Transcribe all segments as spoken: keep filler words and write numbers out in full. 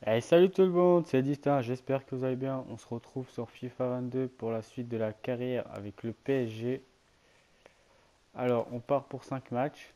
Hey, salut tout le monde, c'est Distin, j'espère que vous allez bien. On se retrouve sur FIFA vingt-deux pour la suite de la carrière avec le P S G. Alors, on part pour cinq matchs.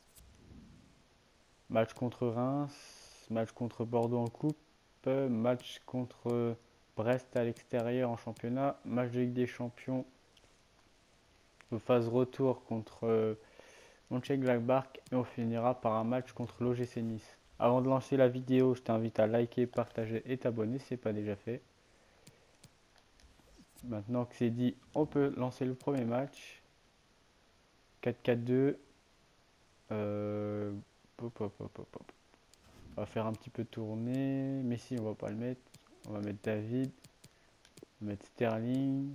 Match contre Reims, match contre Bordeaux en coupe, match contre Brest à l'extérieur en championnat, match de Ligue des Champions de phase retour contre Mönchengladbach et on finira par un match contre l'O G C Nice. Avant de lancer la vidéo, je t'invite à liker, partager et t'abonner si ce n'est pas déjà fait. Maintenant que c'est dit, on peut lancer le premier match. quatre quatre deux. Euh, pop, pop, pop, pop, pop. On va faire un petit peu tourner. Messi, on va pas le mettre. On va mettre David. On va mettre Sterling.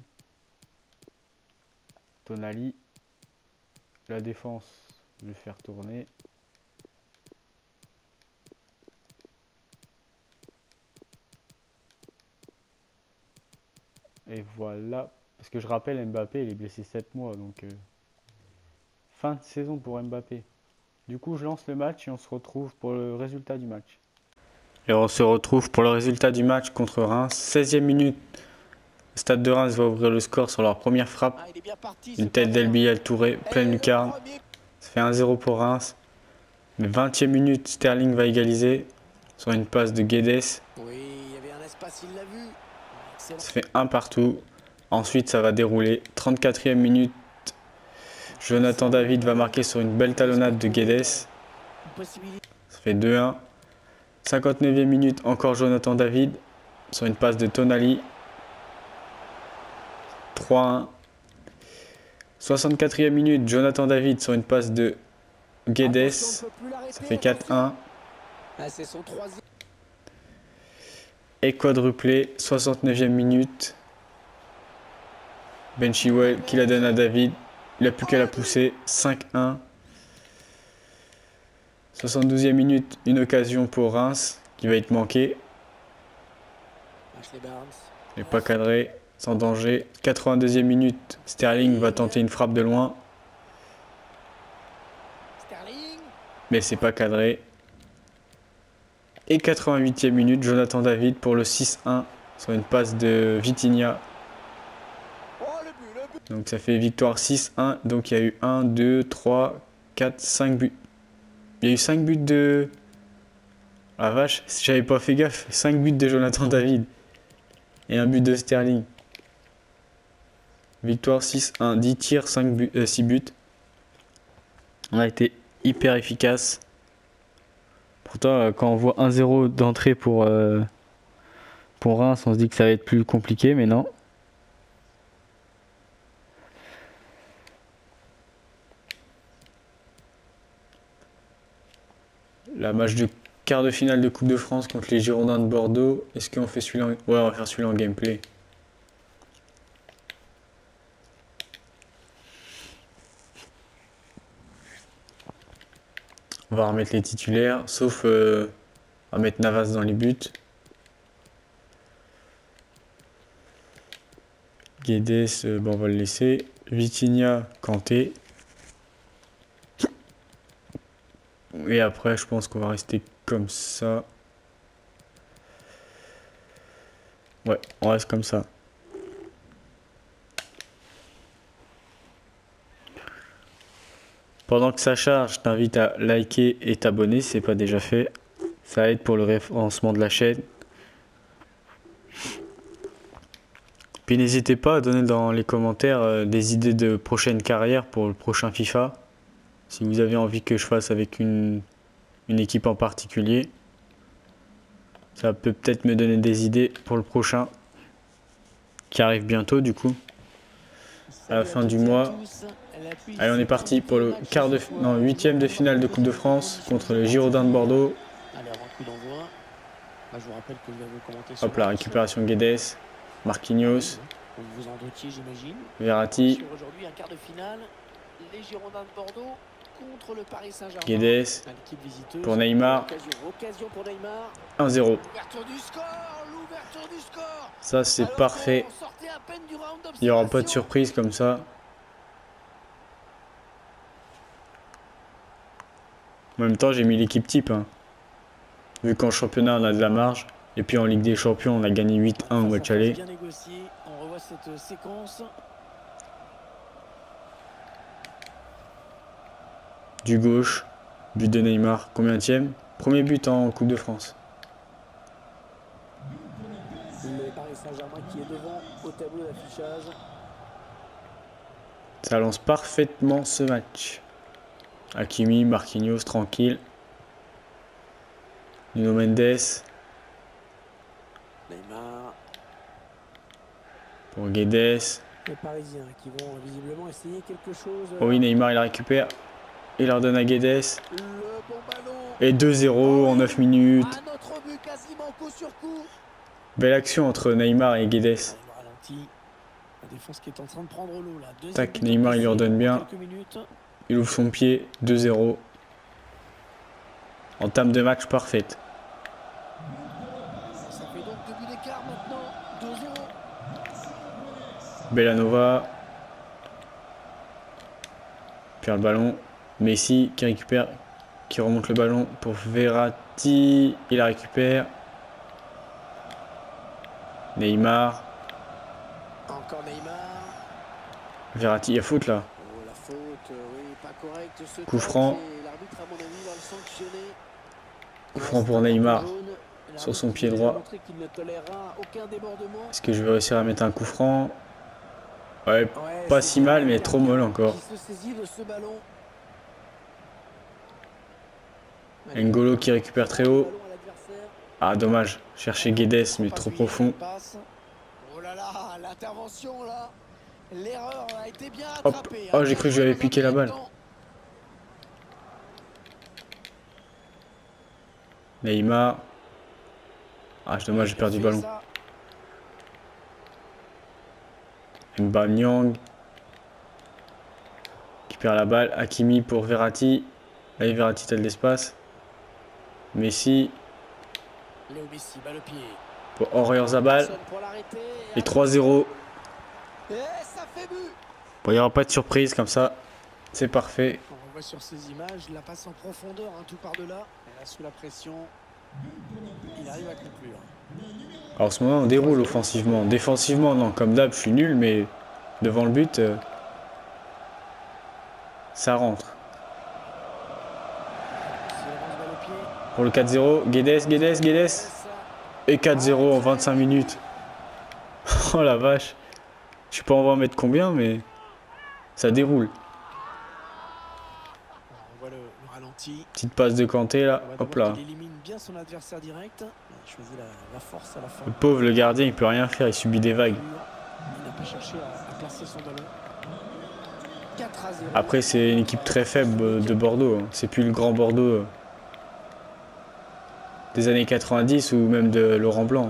Tonali. La défense, je vais faire tourner. Et voilà. Parce que je rappelle, Mbappé, il est blessé sept mois. Donc, euh, fin de saison pour Mbappé. Du coup, je lance le match et on se retrouve pour le résultat du match. Et on se retrouve pour le résultat du match contre Reims. seizième minute. Le Stade de Reims va ouvrir le score sur leur première frappe. Ah, il est bien parti, Une ce tête gardien. d'Elbiel Touré, pleine Et le lucarne. premier. Ça fait un zéro pour Reims. Mais vingtième minute, Sterling va égaliser sur une passe de Guedes. Oui, il y avait un espace, il l'a vu. Excellent. Ça fait un partout. Ensuite, ça va dérouler. trente-quatrième minute, Jonathan David va marquer sur une belle talonnade de Guedes. Ça Une possibilité. fait deux un. cinquante-neuvième minute, encore Jonathan David sur une passe de Tonali. trois un. soixante-quatrième minute, Jonathan David sur une passe de Guedes. Attention, on ne peut plus Ça l'arrêter, fait quatre un. Ah, c'est son troisième. Et quadruplé, soixante-neuvième minute. Ben Chilwell qui la donne à David. Il n'a plus qu'à la pousser. cinq un. soixante-douzième minute, une occasion pour Reims qui va être manquée. Ashley Barnes. Il n'est pas cadré, sans danger. quatre-vingt-deuxième minute, Sterling va tenter une frappe de loin. Sterling. Mais c'est pas cadré. Et quatre-vingt-huitième minute, Jonathan David pour le six un sur une passe de Vitinha. Oh, le but, le but. Donc ça fait victoire six un. Donc il y a eu un, deux, trois, quatre, cinq buts. Il y a eu cinq buts de... Ah vache, j'avais pas fait gaffe. cinq buts de Jonathan David. Et un but de Sterling. Victoire six un. dix tirs, cinq buts, euh, six buts. On a été hyper efficace. Pourtant, euh, quand on voit un zéro d'entrée pour, euh, pour Reims, on se dit que ça va être plus compliqué, mais non. La match de quart de finale de Coupe de France contre les Girondins de Bordeaux. Est-ce qu'on fait celui-là en... Ouais, on va faire celui-là en gameplay. On va remettre les titulaires, sauf euh, on va mettre Navas dans les buts. Guedes, euh, bon, on va le laisser. Vitinha, Kanté. Et après, je pense qu'on va rester comme ça. Ouais, on reste comme ça. Pendant que ça charge, je t'invite à liker et t'abonner si ce n'est pas déjà fait. Ça aide pour le référencement de la chaîne. Puis n'hésitez pas à donner dans les commentaires euh, des idées de prochaine carrière pour le prochain FIFA. Si vous avez envie que je fasse avec une, une équipe en particulier. Ça peut peut-être me donner des idées pour le prochain. Qui arrive bientôt du coup. À la fin du mois. Allez, on est parti pour le quart de, non, huitième de finale de Coupe de France contre les Girondins de Bordeaux. Allez, avant coup d'envoi. Moi, je vous rappelle que je viens de commenter sur Hop là, récupération Guedes. Marquinhos. Vous vous en doutiez, j'imagine. Verratti. Sur aujourd'hui un quart de finale, les Girondins de Bordeaux contre le Paris Saint-Germain. Guedes. L'équipe visiteuse. Pour Neymar. Occasion, occasion pour Neymar. un zéro. L'ouverture du score, l'ouverture du score. Ça c'est Alors parfait. qu'on sortait à peine du round Il n'y aura pas de d'observation. surprise comme ça. En même temps, j'ai mis l'équipe type. Hein. Vu qu'en championnat, on a de la marge. Et puis en Ligue des Champions, on a gagné huit un au match aller. Bien négocié. On revoit cette séquence. Du gauche, but de Neymar. Combienième? Premier but en Coupe de France. Le Paris Saint-Germain qui est devant au tableau d'affichage. Ça lance parfaitement ce match. Hakimi, Marquinhos, tranquille. Nuno Mendes. Neymar. Pour Guedes. Les Parisiens qui vont visiblement essayer quelque chose. Oh oui, Neymar, il la récupère. Il leur donne à Guedes. Le bon ballon. Et deux zéro en neuf minutes. Un autre but quasiment coup sur coup. Belle action entre Neymar et Guedes. Ralenti. La défense qui est en train de prendre l'eau là. Deuxième Tac, but Neymar, il leur donne bien. quelques minutes. Il ouvre son pied. deux zéro. Entame de match parfaite. Ça fait donc deux buts d'écart maintenant. deux zéro. Bellanova. Perd le ballon. Messi qui récupère, qui remonte le ballon pour Verratti. Il la récupère. Neymar. Encore Neymar. Verratti, il y a faute là. Oh, la faute, oui, pas correcte. Ce Coup tacle, franc. et l'arbitre, à mon avis, va le sanctionner. Coup franc pour Neymar sur son pied droit. Qu'il ne tolérera aucun débordement. Est-ce que je vais réussir à mettre un coup franc? Ouais, Ouais, pas c'est si mal, mais trop molle encore. Qui se saisit de ce ballon. N'Golo qui récupère très haut. Ballon à l'adversaire. Ah, dommage. Chercher Guedes, mais trop profond. Oh là là, l'intervention là. L'erreur a été bien Hop. attrapée. Oh, j'ai cru que je lui avais piqué la balle. Neymar. Ah, c'est dommage, j'ai perdu le ballon. Mbanyang qui perd la balle. Hakimi pour Verratti. Allez, Verratti, t'as de l'espace. Messi Léo Messi, balle au pied. pour Oyarzabal. Et trois zéro. Et ça fait but. Bon, il n'y aura pas de surprise comme ça. C'est parfait. On revoit sur ces images la passe en profondeur, hein, tout par-delà. Et là, sous la pression, il arrive à conclure. Alors, en ce moment, on déroule offensivement. Défensivement, non, comme d'hab, je suis nul, mais devant le but, euh, ça rentre. Pour le quatre zéro, Guedes, Guedes, Guedes. Et quatre zéro en vingt-cinq minutes. Oh la vache. Je sais pas, on va en mettre combien, mais ça déroule. On voit le, le ralenti. Petite passe de Kanté là. Hop là. Il élimine bien son adversaire direct. Il choisit la, la force à la fin. Le pauvre, le gardien, il peut rien faire. Il subit des vagues. Il n'a pas cherché à, à placer son ballon. quatre à zéro. Après, c'est une équipe très faible de Bordeaux. C'est plus le grand Bordeaux des années quatre-vingt-dix ou même de Laurent Blanc.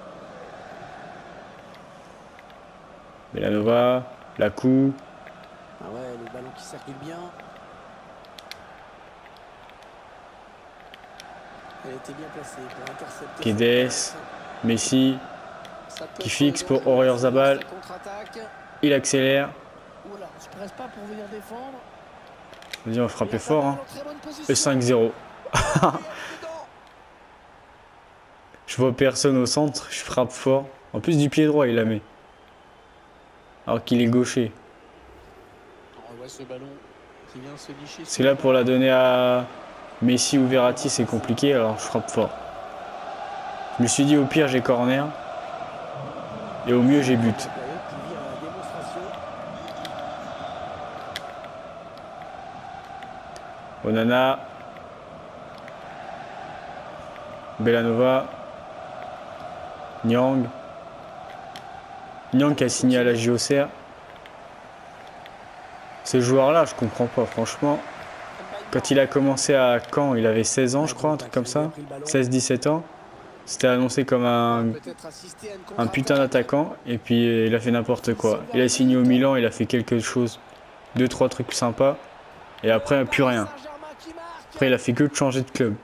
Bellanova, la coup. Ah ouais, le ballon qui circule bien. Elle était bien placée pour intercepter. Guedes, Messi, qui fixe pour Oyarzabal. Il accélère. Oula, on se presse pas pour venir défendre. Vas-y, on va frapper fort. Hein. Et cinq zéro. Je vois personne au centre, je frappe fort. En plus du pied droit, il la met. Alors qu'il est gaucher. On revoit ce ballon qui vient se nicher. C'est là pour la donner à Messi ou Verratti, c'est compliqué, alors je frappe fort. Je me suis dit au pire j'ai corner. Et au mieux j'ai but. Onana. Bellanova. Nyang. Nyang qui a signé à la J O C R. Ce joueur-là, je comprends pas, franchement. Quand il a commencé à Caen, il avait seize ans, je crois, un truc comme ça. seize dix-sept ans. C'était annoncé comme un, un putain d'attaquant. Et puis il a fait n'importe quoi. Il a signé au Milan, il a fait quelque chose. Deux, trois trucs sympas. Et après, plus rien. Après, il a fait que de changer de club.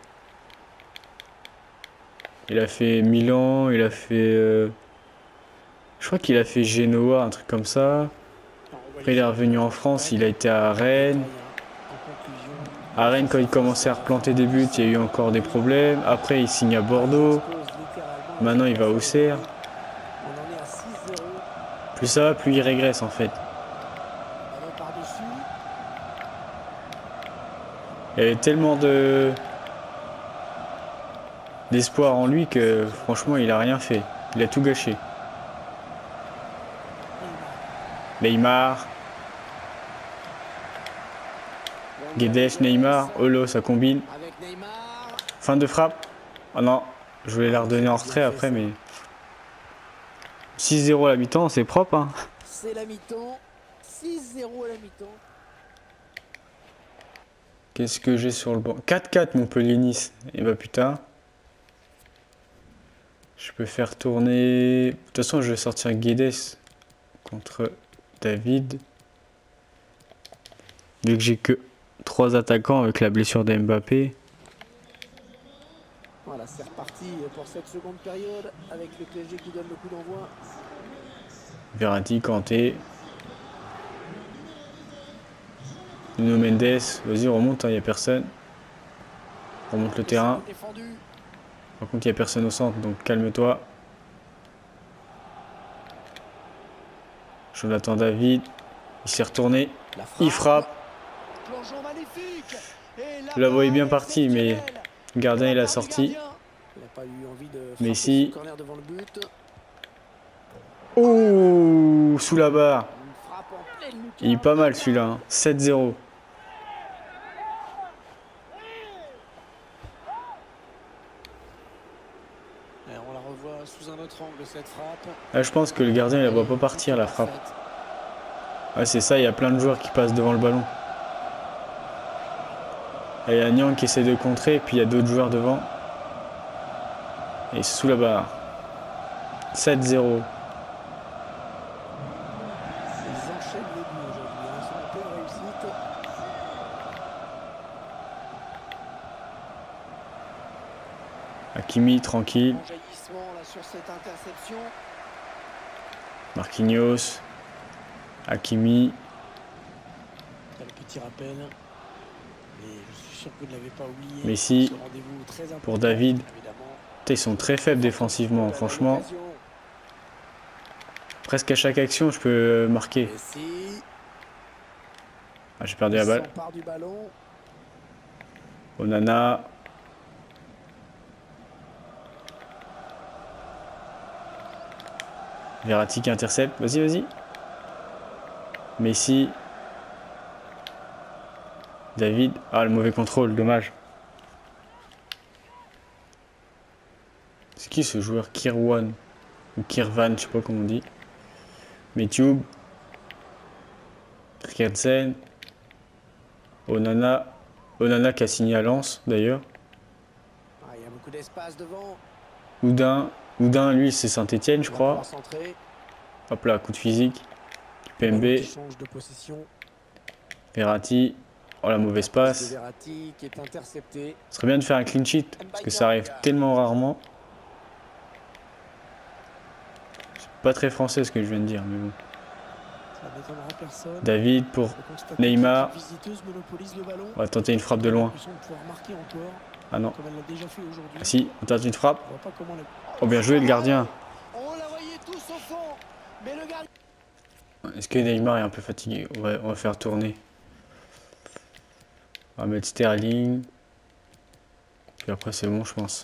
Il a fait Milan, il a fait... Euh, je crois qu'il a fait Genoa, un truc comme ça. Après, il est revenu en France, il a été à Rennes. À Rennes, quand il commençait à replanter des buts, il y a eu encore des problèmes. Après, il signe à Bordeaux. Maintenant, il va au cerf. On en est à six zéro. Plus ça va, plus il régresse en fait. Ballon par-dessus. Il y avait tellement de d'espoir en lui que franchement, il a rien fait. Il a tout gâché. Neymar. Guedes, Neymar. Olo, ça combine. Avec Neymar. Fin de frappe. Oh non, je voulais la redonner en retrait après, mais six zéro à la mi-temps, c'est propre. Hein. C'est la mi-temps. six zéro à la mi-temps. Qu'est-ce que j'ai sur le banc? quatre quatre Montpellier-Nice. Et bah putain. Je peux faire tourner... De toute façon, je vais sortir Guedes contre David. Vu que j'ai que trois attaquants avec la blessure d'Mbappé. Voilà, c'est reparti pour cette seconde période avec le P S G qui donne le coup d'envoi. Verratti, Kanté. Nuno Mendes. Vas-y, remonte, il hein, n'y a personne. Remonte le terrain. Par contre, il n'y a personne au centre, donc calme-toi. Jonathan David. Il s'est retourné. Il frappe. Je la voyais bien partie, mais le gardien il a sorti. Messi. Oh, sous la barre. Il est pas mal celui-là. Hein. sept zéro. On la revoit sous un autre angle cette frappe. Là, je pense que le gardien il la voit pas partir la frappe. Ouais, c'est ça, il y a plein de joueurs qui passent devant le ballon. Il y a Nyang qui essaie de contrer, et puis il y a d'autres joueurs devant. Et sous la barre. sept zéro. Ils enchaînent les buts aujourd'hui. Ils sont en pleine réussite. Hakimi, tranquille. Jaillissement là sur cette interception. Marquinhos. Hakimi. Le petit rappel. Mais je suis sûr que vous ne l'avez pas oublié. Messi. Pour David. Putain, ils sont très faibles défensivement, franchement. Presque à chaque action, je peux marquer. Ah, j'ai perdu la balle. Onana. Verratti qui intercepte. Vas-y, vas-y. Messi. David. Ah, le mauvais contrôle, dommage. C'est qui ce joueur? Kirwan ou Kirvan, je sais pas comment on dit. Metube. Christensen. Onana. Onana qui a signé à Lens d'ailleurs. Ah, il y a beaucoup d'espace devant. Oudin. Oudin, lui, c'est Saint-Etienne, je crois. Hop là, coup de physique. P M B. Verratti. Oh, la mauvaise passe. Verratti qui est intercepté. Ce serait bien de faire un clean sheet, parce que ça arrive tellement rarement. C'est pas très français ce que je viens de dire, mais bon. David pour Neymar. On va tenter une frappe de loin. Ah non. Ah si, on tente une frappe. Oh, bien joué le gardien. Est-ce que Neymar est un peu fatigué? on va, on va faire tourner. On va mettre Sterling. Puis après c'est bon je pense.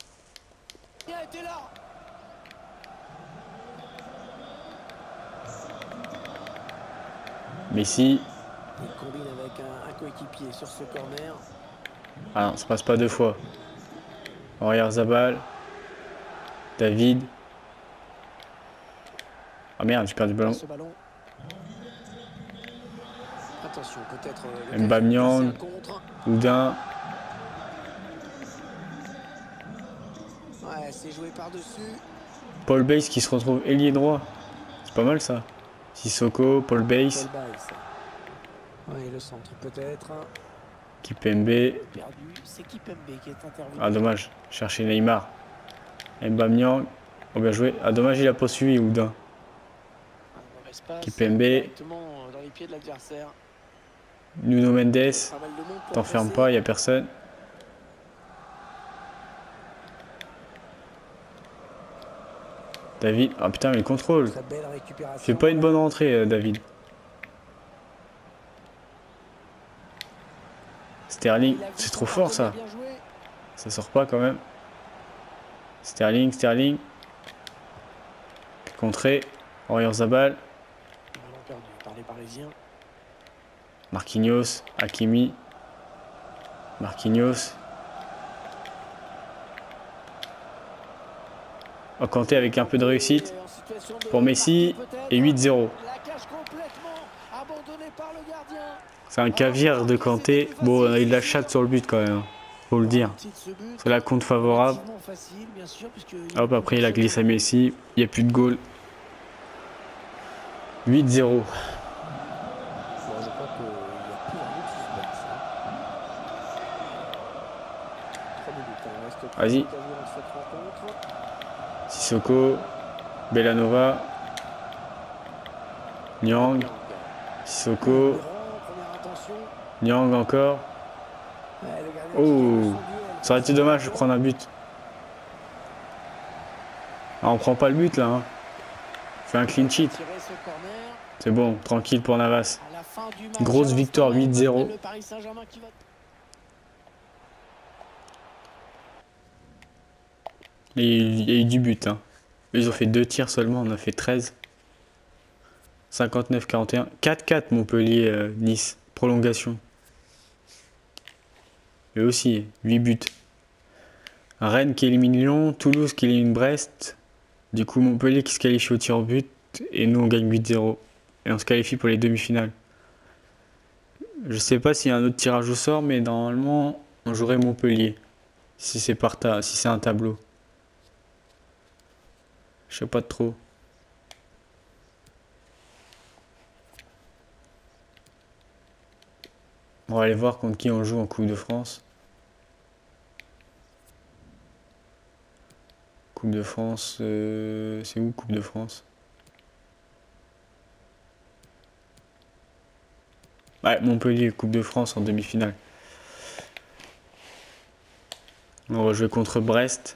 Messi. Il combine avec un, un coéquipier sur ce corner. Ah non, ça passe pas deux fois. Oyarzabal. David. Ah merde, j'ai perdu le ballon. ballon. Attention, peut-être Mbamyang. Oudin. Ouais, c'est joué par-dessus. Paul Bass qui se retrouve ailier droit. C'est pas mal ça. Sissoko, Paul Bass. Ouais, le centre peut-être. Kipembe. C'est Kipembe qui est intervenu. Ah dommage, chercher Neymar. Mbamyang. Oh bien joué. Ah dommage, il a pas suivi Oudin. Kipembe. Dans les pieds de l'adversaire. Nuno Mendes. T'enfermes pas, il n'y a personne. David. Ah putain, mais le contrôle. Très belle récupération. Fait pas une bonne rentrée, euh, David. Sterling, Il a vu c'est son trop fort ça. partenaire bien joué. Ça sort pas quand même. Sterling, Sterling. Contré. Oyarzabal. Ballon perdu par les Parisiens. Marquinhos. Hakimi. Marquinhos. Oh, Kanté avec un peu de réussite. En situation de Pour Messi. partie, peut-être. Et huit zéro. La cage complètement abandonnée par le gardien. C'est un caviar de Kanté. Bon, il la chatte sur le but quand même. Faut le dire. C'est la compte favorable. Facile, bien sûr, puisque Hop, après il a glissé à Messi. Il n'y a plus de goal. huit zéro. Bon, je crois qu'il n'y a plus un autre suspense. trois minutes, hein. Il reste trois Vas-y. minutes à jouer dans cette rencontre. Sissoko. Bellanova. Nyang. Sissoko. Miron, première intention. Nyang encore. Ouais, le gardien Oh. qui gagne son duel. Ça aurait été dommage de prendre un but. Ah, on prend pas le but là. Hein. On fait un clean sheet. Tirer ce corner. C'est bon, tranquille pour Navas. À la fin du match, Grosse à victoire, l'instant, huit zéro. le Paris Saint-Germain qui va... Et il y a eu du but. Hein. Ils ont fait deux tirs seulement, on a fait treize. cinquante-neuf quarante et un. quatre quatre Montpellier, euh, Nice. Prolongation. Et aussi, huit buts. Rennes qui élimine Lyon, Toulouse qui élimine Brest. Du coup, Montpellier qui se qualifie au tir au but. Et nous, on gagne huit zéro. Et on se qualifie pour les demi-finales. Je sais pas s'il y a un autre tirage au sort, mais normalement, on jouerait Montpellier. Si c'est par ta... si c'est un tableau. Je sais pas trop. On va aller voir contre qui on joue en Coupe de France. Coupe de France, euh, c'est où Coupe de France? Ouais, Montpellier, Coupe de France en demi-finale. On va jouer contre Brest.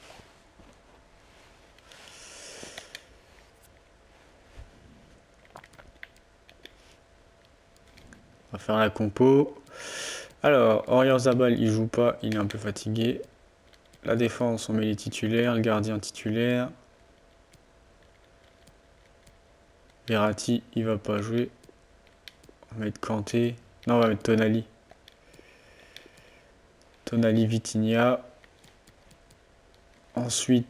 On va faire la compo. Alors, Oyarzabal, il joue pas, il est un peu fatigué. La défense, on met les titulaires, le gardien titulaire. Verratti, il va pas jouer. On va mettre Kanté. Non, on va mettre Tonali. Tonali, Vitinha. Ensuite,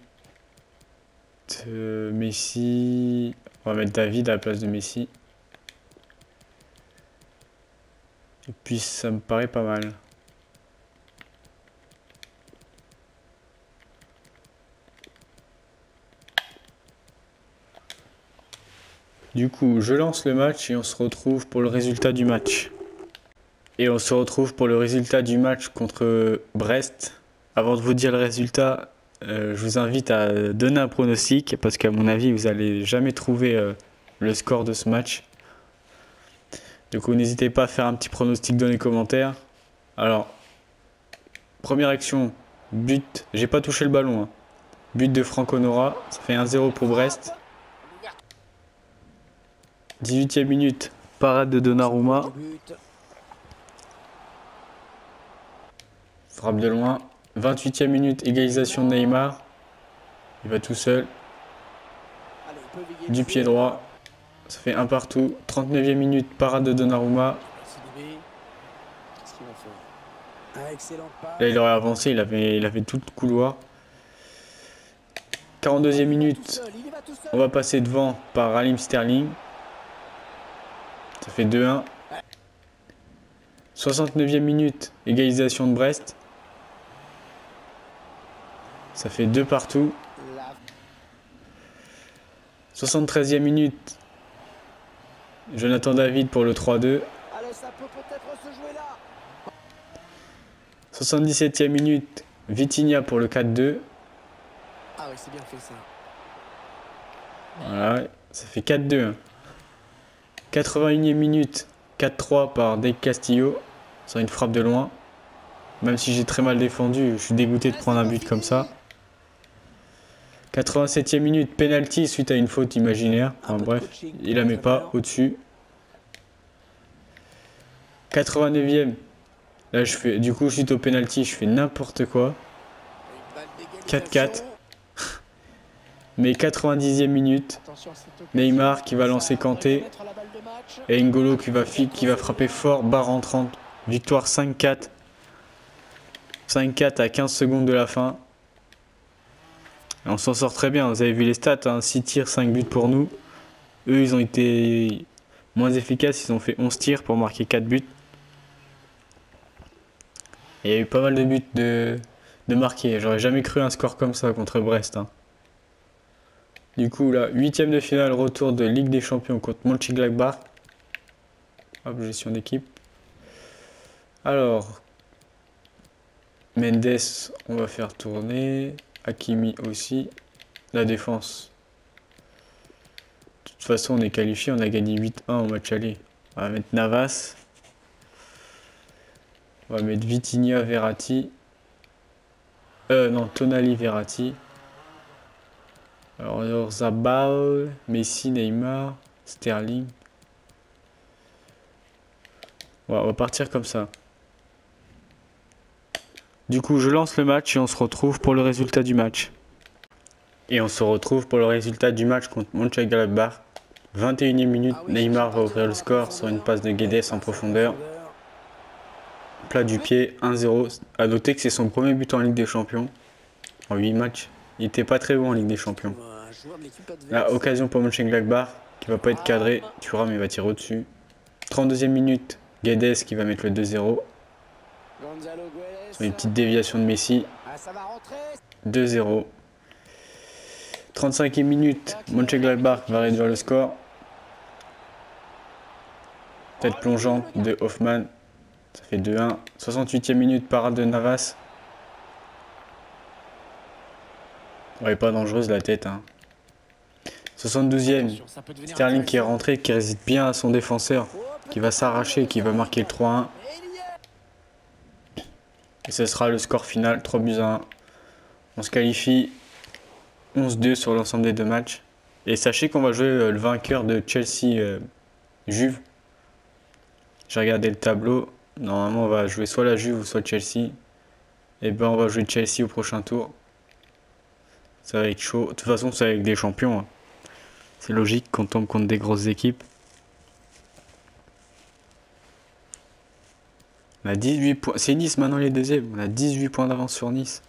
euh, Messi. On va mettre David à la place de Messi. Et puis, ça me paraît pas mal. Du coup, je lance le match et on se retrouve pour le résultat du match. Et on se retrouve pour le résultat du match contre Brest. Avant de vous dire le résultat, euh, je vous invite à donner un pronostic parce qu'à mon avis, vous n'allez jamais trouver euh, le score de ce match. Du coup, n'hésitez pas à faire un petit pronostic dans les commentaires. Alors, première action, but. J'ai pas touché le ballon. Hein. But de Franco Nora, ça fait un zéro pour Brest. dix-huitième minute, parade de Donnarumma. Frappe de loin. vingt-huitième minute, égalisation de Neymar. Il va tout seul. Du pied droit. Ça fait un partout. trente-neuvième minute, parade de Donnarumma. Là, il aurait avancé, il avait, il avait tout le couloir. quarante-deuxième minute, on va passer devant par Raheem Sterling. Ça fait deux un. soixante-neuvième minute, égalisation de Brest. Ça fait deux partout. soixante-treizième minute, Jonathan David pour le trois deux. soixante-dix-septième minute, Vitinha pour le quatre deux. Ah oui, c'est bien fait ça. Voilà, ça fait quatre deux. quatre-vingt-unième minute, quatre trois par Dave Castillo sur une frappe de loin. Même si j'ai très mal défendu, je suis dégoûté de prendre un but comme ça. quatre-vingt-septième minute, penalty suite à une faute imaginaire. Enfin bref, il la met pas au-dessus. quatre-vingt-neuvième. Là, je fais, du coup, suite au penalty, je fais n'importe quoi. quatre quatre. Mais quatre-vingt-dixième minute, Neymar qui va lancer Kanté. Et N'Golo qui va, qui va frapper fort, barre rentrante. Victoire cinq quatre. cinq quatre à quinze secondes de la fin. Et on s'en sort très bien, vous avez vu les stats, hein, six tirs, cinq buts pour nous. Eux, ils ont été moins efficaces, ils ont fait onze tirs pour marquer quatre buts. Et il y a eu pas mal de buts de, de marqués. J'aurais jamais cru un score comme ça contre Brest. Hein. Du coup, là, huitième de finale, retour de Ligue des Champions contre Mönchengladbach. Hop, gestion d'équipe. Alors, Mendes, on va faire tourner. Hakimi aussi. La défense. De toute façon, on est qualifié. On a gagné huit un au match aller. On va mettre Navas. On va mettre Vitinha, Verratti. Euh, non, Tonali, Verratti. Alors, alors Zabal, Messi, Neymar, Sterling. Ouais, on va partir comme ça. Du coup, je lance le match et on se retrouve pour le résultat du match. Et on se retrouve pour le résultat du match contre Mönchengladbach. vingt et unième minute, Neymar va ouvrir le score sur une passe de Guedes en profondeur. Plat du pied, un zéro. A noter que c'est son premier but en Ligue des Champions. En huit matchs. Il n'était pas très bon en Ligue des Champions. La occasion pour Mönchengladbach qui va pas être cadré. Thuram il va tirer au-dessus. trente-deuxième minute, Guedes qui va mettre le deux zéro. Sur une petite déviation de Messi. deux zéro. trente-cinquième minute, Mönchengladbach va réduire le score. Tête plongeante de Hoffmann. Ça fait deux un. soixante-huitième minute, parade de Navas. Ouais, pas dangereuse la tête. Hein. soixante-douzième, Sterling qui est rentré, qui résiste bien à son défenseur, qui va s'arracher, qui va marquer le trois un. Et ce sera le score final, trois buts à un. On se qualifie onze deux sur l'ensemble des deux matchs. Et sachez qu'on va jouer euh, le vainqueur de Chelsea-Juve. Euh, J'ai regardé le tableau. Normalement, on va jouer soit la Juve ou soit Chelsea. Et ben, on va jouer Chelsea au prochain tour. Ça va être chaud. De toute façon, c'est avec des champions. Hein. C'est logique qu'on tombe contre des grosses équipes. On a dix-huit points. C'est Nice maintenant les deuxièmes. On a dix-huit points d'avance sur Nice.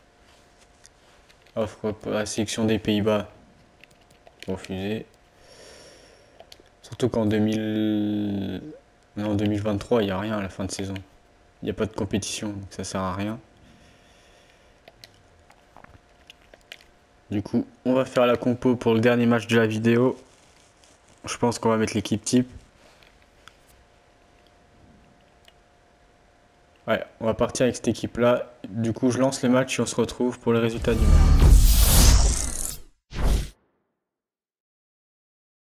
Offre pour la sélection des Pays-Bas. Refusé. Surtout qu'en deux mille... non, deux mille vingt-trois, il n'y a rien à la fin de saison. Il n'y a pas de compétition, donc ça sert à rien. Du coup, on va faire la compo pour le dernier match de la vidéo. Je pense qu'on va mettre l'équipe type. Ouais, on va partir avec cette équipe-là. Du coup, je lance le match et on se retrouve pour le résultat du match.